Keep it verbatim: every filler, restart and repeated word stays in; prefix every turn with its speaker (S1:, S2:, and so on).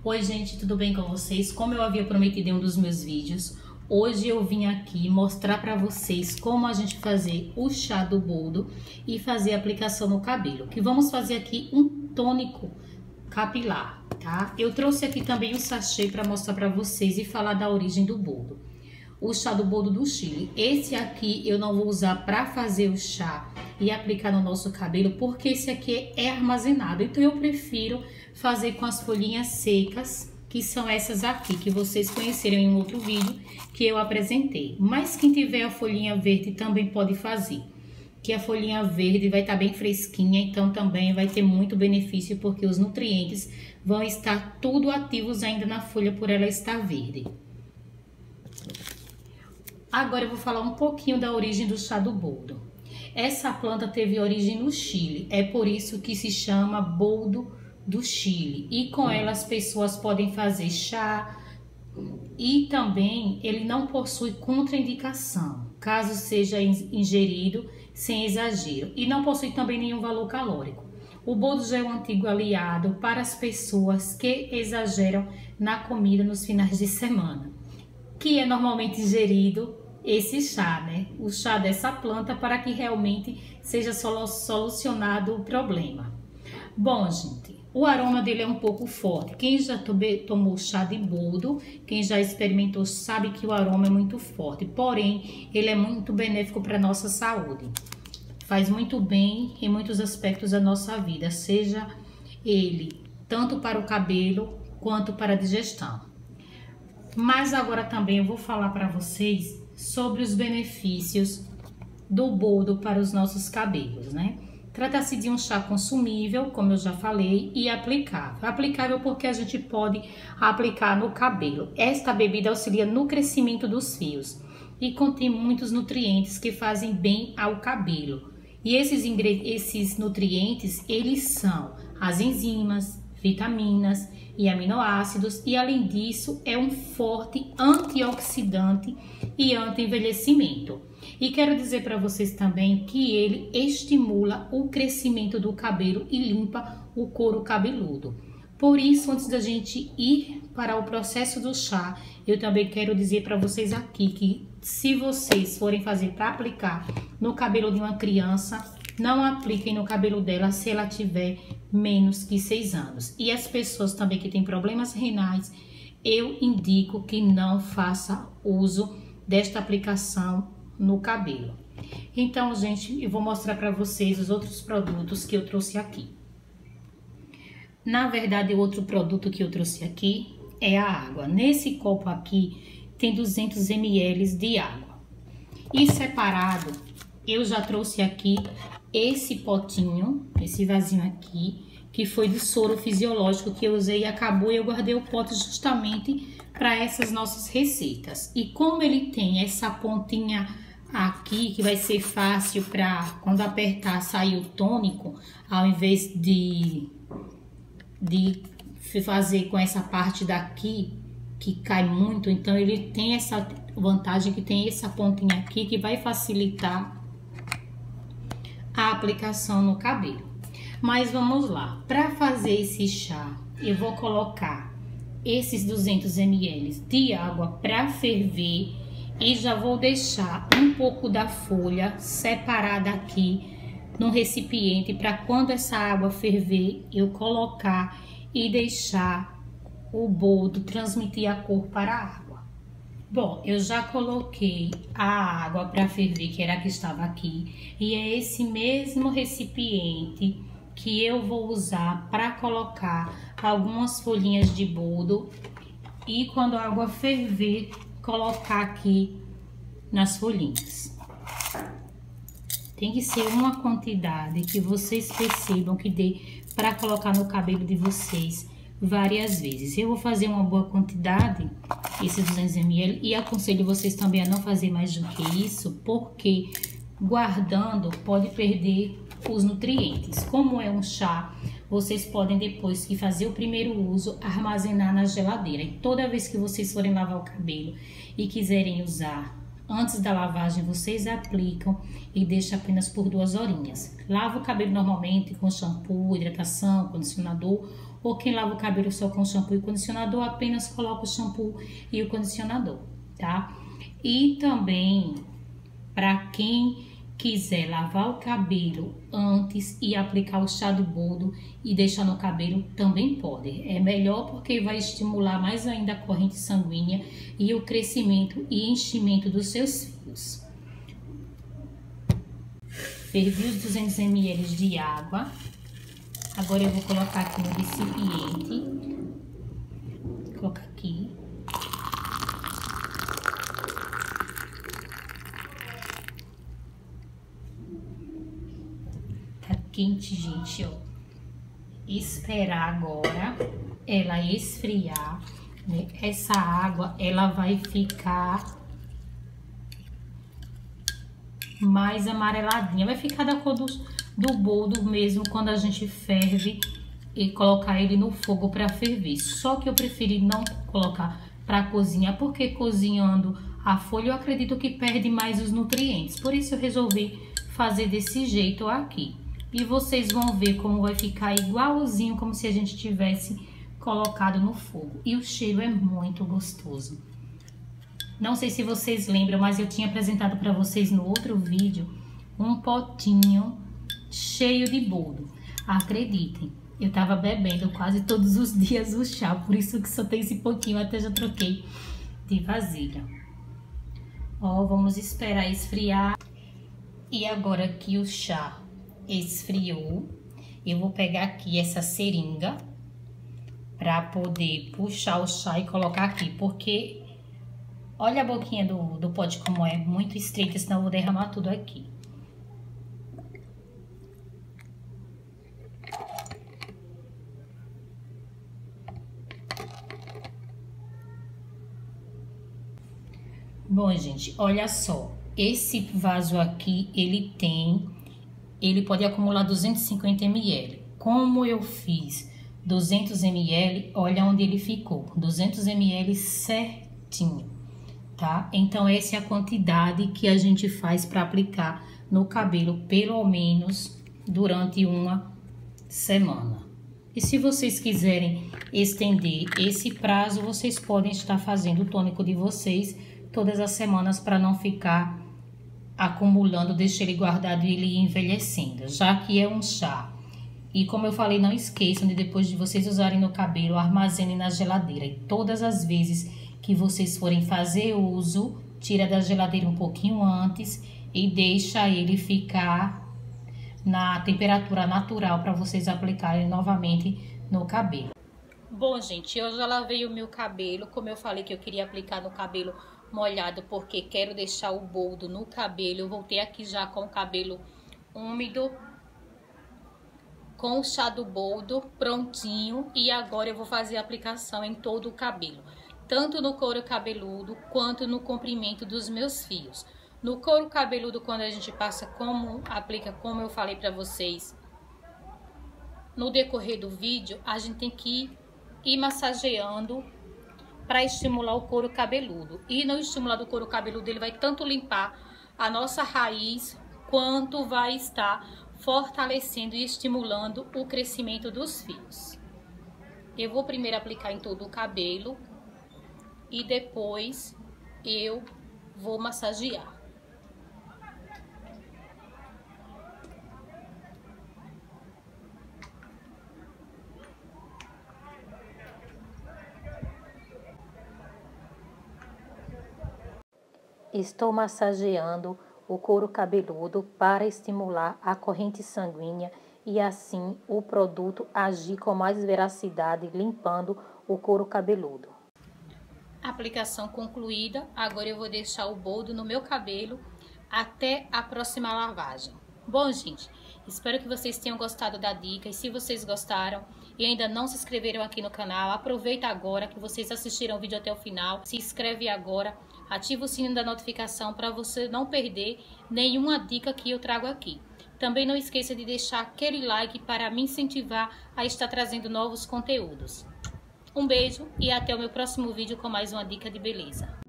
S1: Oi gente, tudo bem com vocês? Como eu havia prometido em um dos meus vídeos, hoje eu vim aqui mostrar para vocês como a gente fazer o chá do boldo e fazer a aplicação no cabelo. Que vamos fazer aqui um tônico capilar, tá? Eu trouxe aqui também um sachê para mostrar para vocês e falar da origem do boldo. O chá do boldo do Chile. Esse aqui eu não vou usar para fazer o chá e aplicar no nosso cabelo, porque esse aqui é armazenado. Então eu prefiro fazer com as folhinhas secas, que são essas aqui, que vocês conheceram em um outro vídeo que eu apresentei. Mas quem tiver a folhinha verde também pode fazer, que a folhinha verde vai estar bem fresquinha, então também vai ter muito benefício, porque os nutrientes vão estar tudo ativos ainda na folha por ela estar verde. Agora eu vou falar um pouquinho da origem do chá do boldo. Essa planta teve origem no Chile, é por isso que se chama boldo do Chile. E com ela as pessoas podem fazer chá e também ele não possui contraindicação, caso seja ingerido sem exagero. E não possui também nenhum valor calórico. O boldo já é um antigo aliado para as pessoas que exageram na comida nos finais de semana, que é normalmente ingerido esse chá, né? O chá dessa planta, para que realmente seja solucionado o problema. Bom, gente, o aroma dele é um pouco forte. Quem já tomou chá de boldo, quem já experimentou, sabe que o aroma é muito forte. Porém, ele é muito benéfico para a nossa saúde. Faz muito bem em muitos aspectos da nossa vida, seja ele tanto para o cabelo quanto para a digestão. Mas agora também eu vou falar para vocês sobre os benefícios do boldo para os nossos cabelos, né? Trata-se de um chá consumível, como eu já falei, e aplicável. Aplicável porque a gente pode aplicar no cabelo. Esta bebida auxilia no crescimento dos fios e contém muitos nutrientes que fazem bem ao cabelo. E esses, esses nutrientes, eles são as enzimas, vitaminas e aminoácidos, e além disso é um forte antioxidante e anti-envelhecimento. E quero dizer para vocês também que ele estimula o crescimento do cabelo e limpa o couro cabeludo. Por isso, antes da gente ir para o processo do chá, eu também quero dizer para vocês aqui que se vocês forem fazer para aplicar no cabelo de uma criança, não apliquem no cabelo dela se ela tiver menos que seis anos. E as pessoas também que têm problemas renais, eu indico que não faça uso desta aplicação no cabelo. Então, gente, eu vou mostrar para vocês os outros produtos que eu trouxe aqui. Na verdade, o outro produto que eu trouxe aqui é a água. Nesse copo aqui tem duzentos mililitros de água. E separado, eu já trouxe aqui esse potinho, esse vasinho aqui, que foi do soro fisiológico que eu usei e acabou, e eu guardei o pote justamente para essas nossas receitas. E como ele tem essa pontinha aqui, que vai ser fácil para quando apertar sair o tônico, ao invés de, de fazer com essa parte daqui, que cai muito, então ele tem essa vantagem que tem essa pontinha aqui, que vai facilitar a aplicação no cabelo. Mas vamos lá, para fazer esse chá, eu vou colocar esses duzentos mililitros de água para ferver e já vou deixar um pouco da folha separada aqui num recipiente para quando essa água ferver eu colocar e deixar o boldo transmitir a cor para a água. Bom, eu já coloquei a água para ferver, que era a que estava aqui, e é esse mesmo recipiente que eu vou usar para colocar algumas folhinhas de boldo e quando a água ferver, colocar aqui nas folhinhas. Tem que ser uma quantidade que vocês percebam que dê para colocar no cabelo de vocês várias vezes. Eu vou fazer uma boa quantidade, esses duzentos mililitros, e aconselho vocês também a não fazer mais do que isso, porque guardando pode perder os nutrientes. Como é um chá, vocês podem, depois que fazer o primeiro uso, armazenar na geladeira. E toda vez que vocês forem lavar o cabelo e quiserem usar Antes da lavagem, vocês aplicam e deixam apenas por duas horinhas. Lava o cabelo normalmente com shampoo, hidratação, condicionador. Ou quem lava o cabelo só com shampoo e condicionador, apenas coloca o shampoo e o condicionador, tá? E também, para quem quiser lavar o cabelo antes e aplicar o chá do boldo e deixar no cabelo, também pode. É melhor porque vai estimular mais ainda a corrente sanguínea e o crescimento e enchimento dos seus fios. Fervi os duzentos mililitros de água. Agora eu vou colocar aqui no recipiente. Vou colocar aqui. Quente, gente, ó. Esperar agora ela esfriar, né? Essa água, ela vai ficar mais amareladinha. Vai ficar da cor do, do boldo mesmo quando a gente ferve e colocar ele no fogo para ferver. Só que eu preferi não colocar para cozinhar, porque cozinhando a folha eu acredito que perde mais os nutrientes. Por isso eu resolvi fazer desse jeito aqui. E vocês vão ver como vai ficar igualzinho, como se a gente tivesse colocado no fogo. E o cheiro é muito gostoso. Não sei se vocês lembram, mas eu tinha apresentado para vocês no outro vídeo um potinho cheio de boldo. Acreditem, eu tava bebendo quase todos os dias o chá, por isso que só tem esse pouquinho, até já troquei de vasilha. Ó, vamos esperar esfriar. E agora que o chá esfriou, eu vou pegar aqui essa seringa para poder puxar o chá e colocar aqui, porque olha a boquinha do, do pote como é, muito estreita, senão eu vou derramar tudo aqui. Bom, gente, olha só, esse vaso aqui, ele tem... ele pode acumular duzentos e cinquenta mililitros. Como eu fiz duzentos mililitros, olha onde ele ficou. duzentos mililitros certinho, tá? Então, essa é a quantidade que a gente faz para aplicar no cabelo, pelo menos durante uma semana. E se vocês quiserem estender esse prazo, vocês podem estar fazendo o tônico de vocês todas as semanas para não ficar acumulando, deixa ele guardado e ele envelhecendo, já que é um chá. E como eu falei, não esqueçam de depois de vocês usarem no cabelo, armazenem na geladeira. E todas as vezes que vocês forem fazer uso, tira da geladeira um pouquinho antes e deixa ele ficar na temperatura natural para vocês aplicarem novamente no cabelo. Bom, gente, eu já lavei o meu cabelo, como eu falei que eu queria aplicar no cabelo molhado, porque quero deixar o boldo no cabelo. Eu voltei aqui já com o cabelo úmido, com o chá do boldo prontinho, e agora eu vou fazer a aplicação em todo o cabelo, tanto no couro cabeludo quanto no comprimento dos meus fios. No couro cabeludo, quando a gente passa, como aplica, como eu falei para vocês no decorrer do vídeo, a gente tem que ir massageando para estimular o couro cabeludo. E no estimular do couro cabeludo, ele vai tanto limpar a nossa raiz, quanto vai estar fortalecendo e estimulando o crescimento dos fios. Eu vou primeiro aplicar em todo o cabelo e depois eu vou massagear. Estou massageando o couro cabeludo para estimular a corrente sanguínea e assim o produto agir com mais veracidade, limpando o couro cabeludo. Aplicação concluída. Agora eu vou deixar o boldo no meu cabelo até a próxima lavagem. Bom, gente, espero que vocês tenham gostado da dica, e se vocês gostaram e ainda não se inscreveram aqui no canal, aproveita agora que vocês assistiram o vídeo até o final, se inscreve agora, ativa o sininho da notificação para você não perder nenhuma dica que eu trago aqui. Também não esqueça de deixar aquele like para me incentivar a estar trazendo novos conteúdos. Um beijo e até o meu próximo vídeo com mais uma dica de beleza.